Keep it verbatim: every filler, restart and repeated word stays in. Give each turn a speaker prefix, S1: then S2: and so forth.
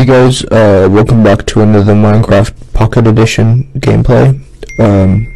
S1: Hey guys, uh, welcome back to another Minecraft Pocket Edition gameplay. Um,